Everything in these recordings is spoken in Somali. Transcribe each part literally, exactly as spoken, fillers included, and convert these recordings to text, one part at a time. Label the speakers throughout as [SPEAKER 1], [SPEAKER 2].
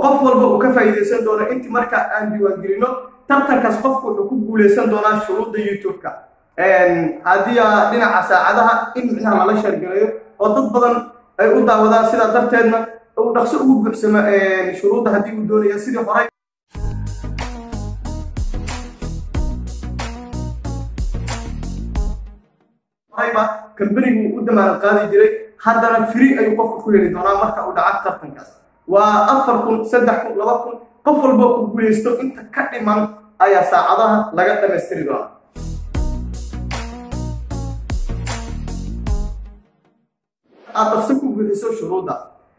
[SPEAKER 1] qof walba uu ka faa'iideysan doono intii marka aan diiwaangelino tartankaas qofku wuxuu ku guuleysan doonaa shuruudda youtube-ka haddii dhinaca saacadaha in micnaha lala sheergalayo oo dad badan ay u daawadaan sidaa darteedna uu dhaqso ugu buuxsamo shuruudda haddii uu doonayo sidii horay horayba kambanigu u damaanad qaadi jiray haddana free ayuu qofka ku heli doonaa marka uu dhaco tartankaas waa afar kun saddex kun laba kun qof walba ku guuleysto inta ka dhiman ayaa saacadaha laga dhamaystiri doonaa aad dhaqso ku buuxiso shuruudda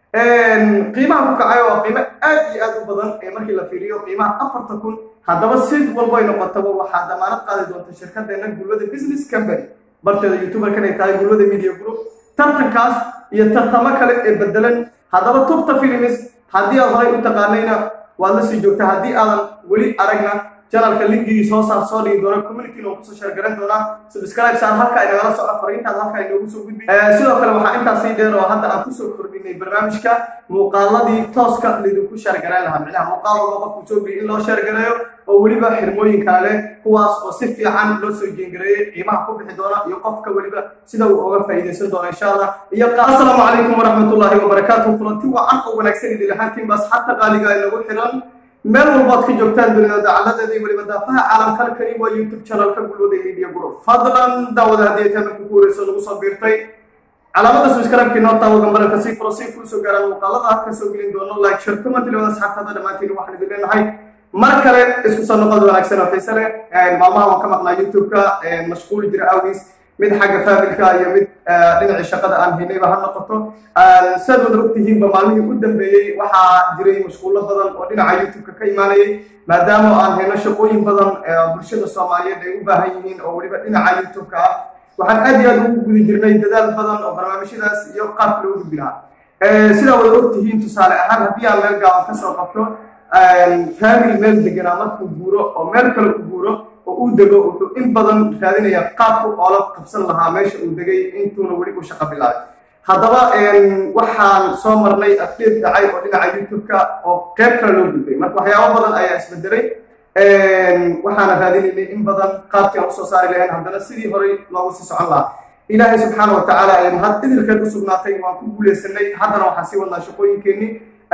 [SPEAKER 1] qiimaha ku kacay waa qiimo aad iyo aad u badan ee markii la fiiriyo qiimaha afarta kun haddaba si walba ay noqotaba waxaa damaanad qaadi doonta shirkadeena Gulwada Business Company barteeda youtuberkan ay tahay Gulwada Media Group tartankaas iyo tartamo kale ee bedelan haddaba Tubta Films haddii aad horay u taqaanayna waad la sii joogtaa haddii aadan weli aragna channelka linkigiisa soo saar soo dhigi doona community loo kusoo share garan doona subscribe saar halka ay nagala soo fariintaad halka ay noogu soo gudbi sidoo kale waxaa intaas sii dheer oo hadda aan kusoo kordhinay barnaamijka muuqaaladii tooska lidinku share garan lahaa micnaha muuqaal walba qofku soo biyo in loo share garayo oo weliba xirmooyin kale kuwaas oo si fiican loo soo jeengareeyay qiimaha ku bixi doona iyo qofka weliba sida uu uga faa'iideysan doono insha Allah iyo assalaamu calaykum waraxmatullaahi wabarakaatuh kulanti wacan oo wanaagsan idin lahaantiin bas xatta qaaliga ay nagu xiran meel walbaad ka joogtaan dunida dacaladeeda weliba daafaha caalamka kani waa youtube channelka Gulwada Media Group fadlan daawada haddii aad ku guurayso lagu soo biirtay calaamada subscribe-ka noo taawo gambarka si furo si ku soo gaaraan muuqaalada halka soo gelin doono like share comment iyo asxaabtada dhamaantiin waxaan idin leenahay mar kale isku soo noqod wanaagsan oo xiiso leh maalmaha waan ka maqnaa youtube-ka mashquul jira awgiis mid xagga familka iyo mid dhinaca shaqada aan haynayba ha noqoto sidoo ogtihiinba maalmihii u dambeeyay waxaa jiray mashquulo badan oo dhinaca youtube-ka ka imaanayay maadaama aan hayno shaqooyin badan bulshada Soomaaliyeed ay u baahan yihiin oo waliba dhinaca youtube-ka ah waxaan aad iyo aad ugu gudi jirnay dadaal badan oo barnaamijyadaas iyo qaabka loo gudbi lahaa sidaa wada ogtihiin tusaale ahaan haddii aan meel gaaban ka soo qabto family meel deganaa markuu guuro oo meel kale u guuro oo uu dego wuxuu in badan raadinaya qaabku oo la qabsan lahaa meesha uu degay intuuna weli u shaqo bilaabay haddaba waxaan soo marnay update dhacay oo dhinaca youtube-ka oo qayb kale loo gudbay marka waxyaabo badan ayaa isbedelay waxaana raadinaynay in badan qaabkii aan usoo saari lahayn haddana sidii horay loogu sii socon lahaa ilaahay subxaana wa tacaala ay mahad idilkeed u sugnaatay waan ku guuleysanay haddana waxaan sii wadnaa shaqooyinkeenii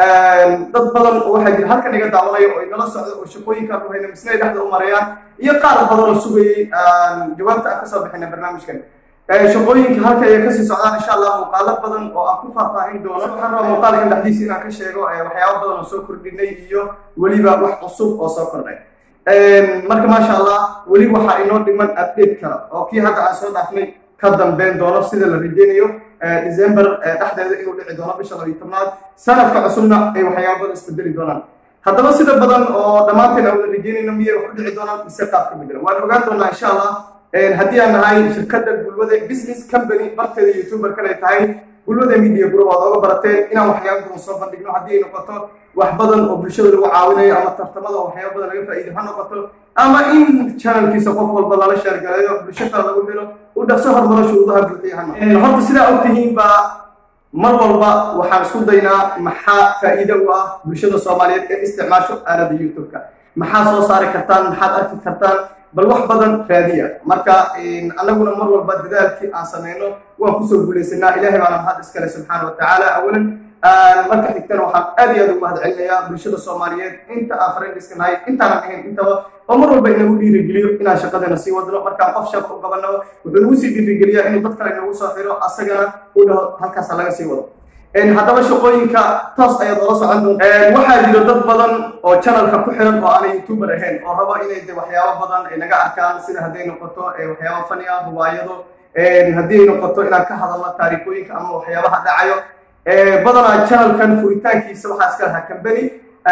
[SPEAKER 1] dad badan oo waxaa jira halkan iga daawanaya oo inala socda oo shaqooyinkaan u hayna misnay dhexda u marayaan iyo qaar badan oo sugayay jawaabta aan kasoo bixina barnaamijkan shaqooyinka halka ay kasii socdaan insha Allah muuqaalo badan oo aan ku faahfaahin doono waxaan rabaa muuqaalkan dhexdiisa inaan ka sheego waxyaabo badan oo soo kordhinay iyo weliba wax cusub oo soo kordhay marka maasha Allah weli waxaa inoo dhiman update kale oo kii hadda aan soo dhaafnay ka dambeyn doono sida la rajeynayo December dhexdeeda inuu dhici doono bisha laba iyo tobnaad sanadka cusubna ay waxyaabo badan isbedeli doonaan haddaba sida badan oo dhammaanteen aan wada rajeynayno miyay wax u dhici doonaan mise qaab ka bedela waan ogaan doonaa insha Allah haddii aan nahay shirkadda Gulwada Business Company barteeda youtuber-kan ay tahay Gulwada Media Group oo uga barateen inaan waxyaabo badan soo bandhigno haddii ay noqoto wax badan oo bulshada lagu caawinayo ama tartamada waxyaabo badan laga faa'iido ha noqoto ama in channelkiisa qof walba lala share galayo bulshada lagu helo u dhaqso horumar shuruudaha buuxiyaan horta sidaa ogtihiin baa mar walba waxaan isku daynaa maxaa faa'iido u ah bulshada Soomaaliyeed ee isticmaasho aalada youtube-ka maxaa soo saari kartaan maxaad arki kartaan bal wax badan raadiya marka anaguna mar walba dadaalkii aan sameeyno waan ku soo guuleysanaa ilaahay baa mahad iskale subxaana wa tacaala awalan marka xigtana waxaan aad iyo aad ugu mahadcelinayaa bulshada Soomaaliyeed inta aan friendiska nahay intaan ahayn intaba oo mar walba inagu dhiirigeliyo inaan shaqadeena sii wadno markaan qof shaqo u qabano wuxuu nagu sii dhiirigeliyaa inuu dad kale nagu soo xiro asagana uu dhaho halkaas laga sii wado haddaba shaqooyinka toos ayaad ola socon doontaa waxaa jira dad badan oo channelka ku xiran oo aan youtuber ahayn oo rabo inay de waxyaabo badan ay naga arkaan sida hadday noqoto waxyaabo fani ah ruwaayado haddii ay noqoto inaan ka hadalno taariikhooyinka ama waxyaabaha dhacayo badanaa channelkan furitaankiisa waxaa iska lahaa company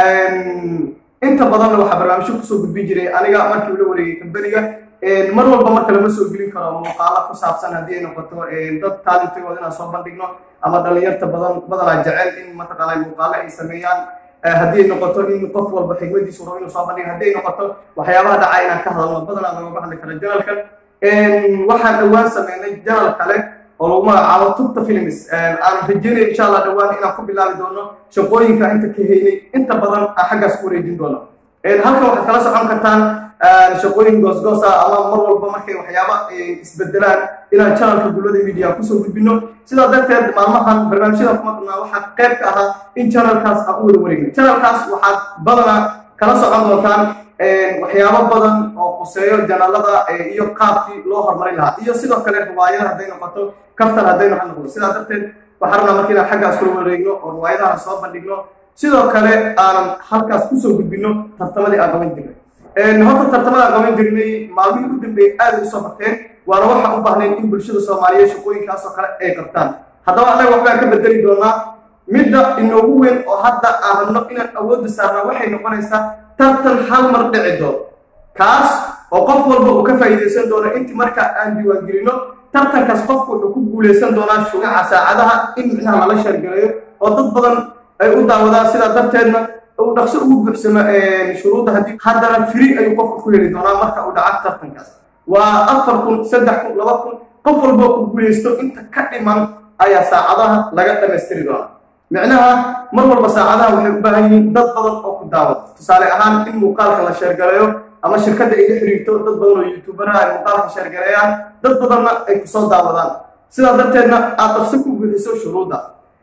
[SPEAKER 1] inta badanna waxaa barnaamijyo kusoo gudbin jiray aniga markii ula wareegay company-ga mar walba marka lama soo gelin karo muuqaalo ku saabsan haddii ay noqoto dad taalintooda inaan soo bandhigno ama dhalinyarta badan badanaa jecel in mataqaanaa muuqaalo ay sameeyaan haddii ay noqoto in qof walba xigmadiisu rabo inuu soo bandhigo haddii ay noqoto waxyaabaha dhaca inaan ka hadalno badanaa looga hadli karo janalkan waxaan dhowaan sameynay janal kale oo lagu magacaabo Tubta Films aan rajeynay insha Allah dhawaan inaan ku bilaabi doono shaqooyinka inta ka heynay inta badan xaggaas ku wareejin doono een halka waxaad kala socon kartaan shaqooyin goos-goos ah ama mar walba markay waxyaabo isbedelaan inaan channelka Gulwada Media ku soo gudbino sidaa darteed maalmahan barnaamijyada kuma dhunaa waxaa qayb ka ah in channelkaas aan u wada wareegno channelkaas waxaad badanaa kala socon doontaan waxyaabo badan oo quseeyo janaalada iyo qaabkii loo horumarin lahaa iyo sidoo kale riwaayadaha hadday noqoto kaftan hadday noqoto sidaa darteed waxaan rabnaa markii inaan xaggaas kula wareegno oo riwaayadaha soo bandhigno sidoo kale aan halkaas kusoo gudbino tartamadii aan qaban jirnay horta tartamada aan qaban jirnay maalmihii u dambeeyey aad u soo barteen waana waxaan u baahnayn in bulshada Soomaaliyeed shaqooyinkaas oo kale ay qabtaan haddaba annaga waxbaan ka bedeli doonaa midda inoogu weyn oo hadda aan rabno inaan awoodda saarnaa waxay noqonaysaa tartan hal mar dhici doono kaas oo qof walba uu ka faa'iideysan doono intii marka aan diiwaan gelino tartankaas qofku wuxuu ku guuleysan doonaa shugaca saacadaha in micnaha lala shargaleeyo oo dad badan ay u daawadaan sidaa darteedna uu dhaqso ugu buuxsamo shuruudda haddii haddana free ayuu qofku ku heli doonaa marka uu dhaco tartankaas waa afar kun saddex kun laba kun qof walba ku guuleysto inta ka dhiman ayaa saacadaha laga dhammaystiri doonaa micnaha mar walba saacadaha waxay u baahan yihiin dad badan oo ku daawado tusaale ahaan in muuqaalka la sheergareeyo ama shirkadda ay la xiriirto dad badan oo youtuberaha ay muuqaalka sheergareeyaan dad badanna ay kusoo daawadaan sidaa darteedna aad dhaqso ku buuxiso shuruudda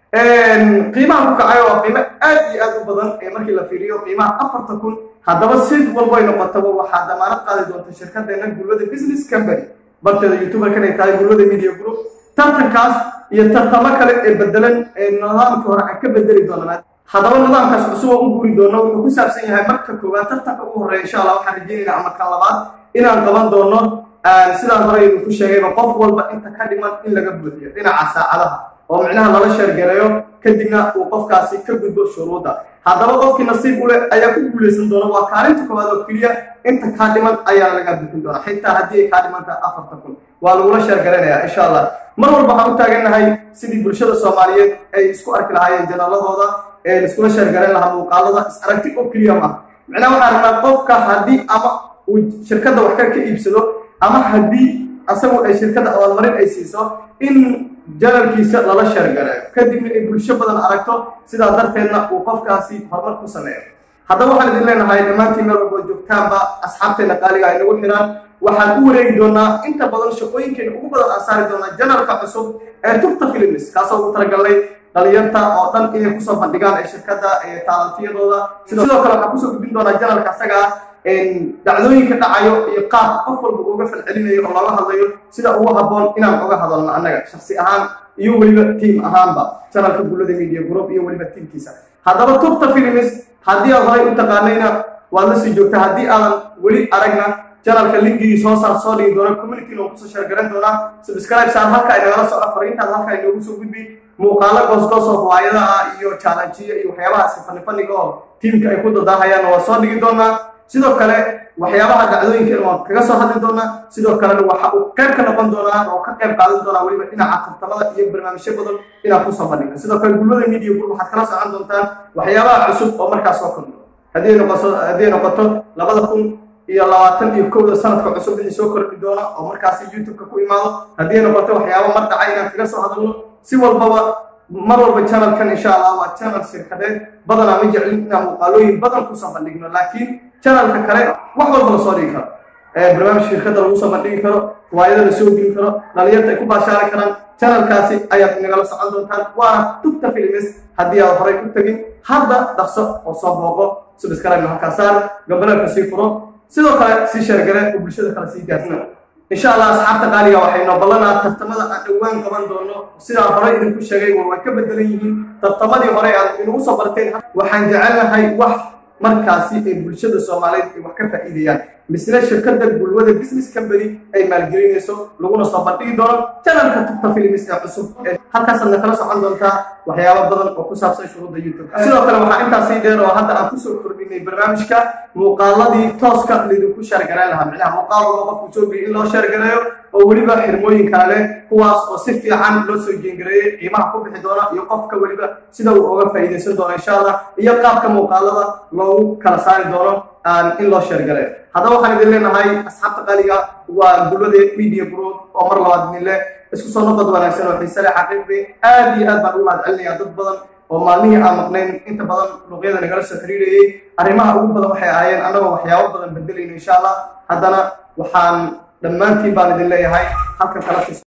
[SPEAKER 1] qiimaha ku kacay waa qiimo aad iyo aad u badan ee markii la fiiriyo qiimaha afarta kun haddaba sid walba ay noqotaba waxaa damaanad qaadi doonta shirkaddeena Gulwada Business Company barteeda youtuberkan ay tahay Gulwada Media Group tartankaas iyo tartamo kale ee bedelan ee nidaamka hore aan ka bedeli doonaa haddaba nidaamkaas cusub oo u guuri doono wuxuu ku saabsan yahay marka koowaad tartanka ugu horeeya insha Allah waxaan rajeynaynaa ama kan labaad inaan qaban doono sidaan hore idinku sheegayba qof walba inta ka dhiman in laga buuxiyo dhinaca saacadaha oo micnaha lala sheergareeyo kadibna uu qofkaasi ka gudbo shuruudda haddaba qofkii nasiib u leh ayaa ku guuleysan doona waa kaalinta koowaad oo keliya inta kaa dhiman ayaa laga bixin doonaa xitaa haddii ay kaa dhimantahay afarta kun waa lagula sheergaranayaa insha Allah mar walba waxaan u taagannahay sidii bulshada Soomaaliyeed ay isku arki lahaayeen janaaladooda ee iskula sheergaran lahaa muuqaalada is aragti oo keliya ma micnaha waxaan rabnaa qofka haddii ama uu shirkadda wax ka iibsado ama haddii asagu ay shirkadda abaalmarin ay siiso in janalkiisa lala sheergareeyo kadibna ay bulsho badan aragto sidaa darteedna uu qofkaasi horumar ku sameeyo haddaba waxaan idin leenahay dhammaantiin meel walba joogtaanba asxaabteena qaaliga ay nagu xidhaan waxaan u wareegi doonaa inta badan shaqooyinkeena ugu badan aan saari doonaa janalka cusub ee Tubta Films kaasoo ugu talagalnay dhalinyarta oo dhan inay kusoo bandhigaan ee shirkadda ee taalantiyadooda sidoo kale waxaan kusoo gudbin doonaa janalka asaga dhacdooyinka dhacayo iyo qaab qof walba uga falcelinayo oo looga hadlayo sida ugu habboon inaan uga hadalno annaga shakhsi ahaan iyo weliba tiim ahaanba channelka Gulwada Media Group iyo weliba tiimkiisa haddaba Tubta Films haddii aad horay u taqaanayna waad la sii joogtaa haddii aadan weli aragna channelka linkigiisa soo saar soo dhigi doona community loo kusoo sheergaran doonaa subscribe saar halka ay nagala soo fariintaad halka ay noogu soo gudbi muuqaalo goos-goos oo riwaayadaha iyo challenge iyo waxyaabahaas fani-faniga oo tiimka ay ku dadaahayaan waa soo dhigi doonaa sidoo kale waxyaabaha dhacdooyinka waan kaga soo hadli doonaa sidoo kale waxa uu qayb ka noqon doonaa oo ka qayb qaadan doonaa waliba dhinaca tartamada iyo barnaamijyo badan inaan ku soo bandhigno sidoo kale Gulwada Media Group waxaad kala socon doontaan waxyaabaha cusub oo markaas soo kordho haddii noqoto haddii noqoto labada kun iyo labaatan iyo kowda sanadka cusub wixii soo kordhi doona oo markaas YouTube-ka ku imaado haddii noqoto waxyaabo mar dhacay inaan kaga soo hadalno si walbaba mar walba channelkan insha Allah waa channel shirkadeed badan aan jeclin inaan muuqaalooyin badan ku soo bandhigno laakiin channelka kale wax walba la soo dhigi karo ee barnaamij shirkadda lagu soo bandhigi karo riwaayada la soo dhigi karo dhalinyarta ay ku baashaari karaan channelkaasi ayaad nagala socon doontaan waana Tubta Films haddii aad horay u tagin hadda dhaqso oo soo booqo subscribe halkaas saar gambalka sii furo sidoo kale si sheergare oo bulshada kale sii gaarsiin insha Allah asxaabta qaaliga waxay noo ballanaa tartamada aan dhawaan qaban doono sida hore idinku sheegay way ka bedelan yihiin tartamadii hore aad inuu soo barteen waxaan jecelahay wax markaasi ay bulshada Soomaaliyeed ay wax ka faa'iideyaan misla shirkadda Gulwada Business Company ay maalgelinayso laguna soo bandhigi doono channelka Tubta Films ee cusub halkaas aad kala socon doontaa waxyaabo badan oo ku saabsan shuruudda YouTube sidoo kale waxaa intaas sii dheer oo hadda aan ku soo kordhinay barnaamijka muuqaaladii tooska lidinku sheergareyn lahaa micnaha muuqaal walba qofku soo geeyay in loo sheergareeyo oo weliba xirmooyin kale kuwaas oo si fiican loo soo jeengareeyay qiimaha ku bixi doona iyo qofka weliba sida uu uga faa'iideysan doono insha Allah iyo qaabka muuqaalada loogu kala saari doono in loo sheergareeyo haddaba waxaan idin leenahay asxaabta qaaliga waa Gulwada Media Group oo mar labaad idin leh isku soo noqod wanaagsan oo xiise leh xaqiiqdii aad iyo aad baan ugu mahadcelinayaa dad badan oo maalmihii aan maqnayn inta badan luuqyada nagala soo xiriirayay arrimaha ugu badan waxay ahaayeen annagoo waxyaabo badan bedelayno insha allah haddana waxaan dhammaantiin baan idin leeyahay halkan kala